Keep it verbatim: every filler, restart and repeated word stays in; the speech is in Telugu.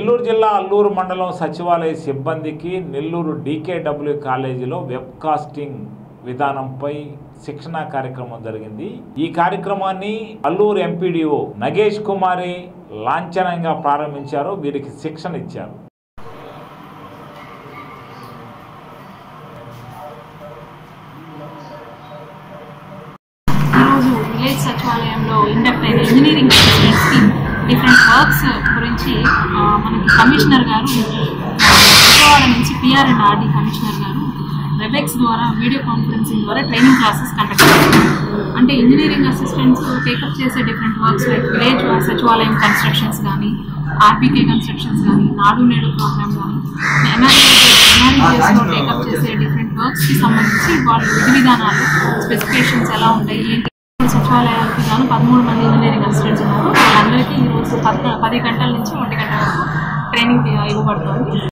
నెల్లూరు జిల్లా అల్లూరు మండలం సచివాలయ సిబ్బందికి నెల్లూరు డీకేడబ్ల్యూ కాలేజీలో వెబ్కాస్టింగ్ విధానంపై శిక్షణా కార్యక్రమం జరిగింది। ఈ కార్యక్రమాన్ని అల్లూరు ఎంపీడీఓ నగేష్ కుమారి లాంఛనంగా ప్రారంభించారు। వీరికి శిక్షణ ఇచ్చారు। ఈరోజు విలేజ్ సచివాలయంలో ఇండక్ట్ అయిన ఇంజనీరింగ్ స్టూడెంట్స్కి డిఫరెంట్ వర్క్స్ గురించి మనకి కమిషనర్ గారు విజయవాడ నుంచి పిఆర్ అండ్ ఆర్డీ కమిషనర్ గారు వెబెక్స్ ద్వారా వీడియో కాన్ఫరెన్సింగ్ ద్వారా ట్రైనింగ్ క్లాసెస్ కండక్ట్ చేస్తారు। అంటే ఇంజనీరింగ్ అసిస్టెంట్స్ టేకప్ చేసే డిఫరెంట్ వర్క్స్ లైక్ విలేజ్ సచివాలయం కన్స్ట్రక్షన్స్ కానీ, ఆర్పీకే కన్స్ట్రక్షన్స్ కానీ, నాడు నేడు ప్రోగ్రామ్ కానీ, ఎన్ఆర్ఈఎస్లో టేకప్ చేసే డిఫరెంట్ వర్క్స్కి సంబంధించి వాళ్ళ విధి విధానాలు, స్పెసిఫికేషన్స్ ఎలా ఉంటాయి ఏంటి, సచివాలయాలకు గాను పదమూడు మంది ఇంజనీరింగ్ అసిస్టెంట్స్ ఉన్నారు। వాళ్ళందరికీ ఈరోజు పది పది గంటల నుంచి ఒంటి గంటల వరకు ట్రైనింగ్ ఇవ్వబడుతుంది।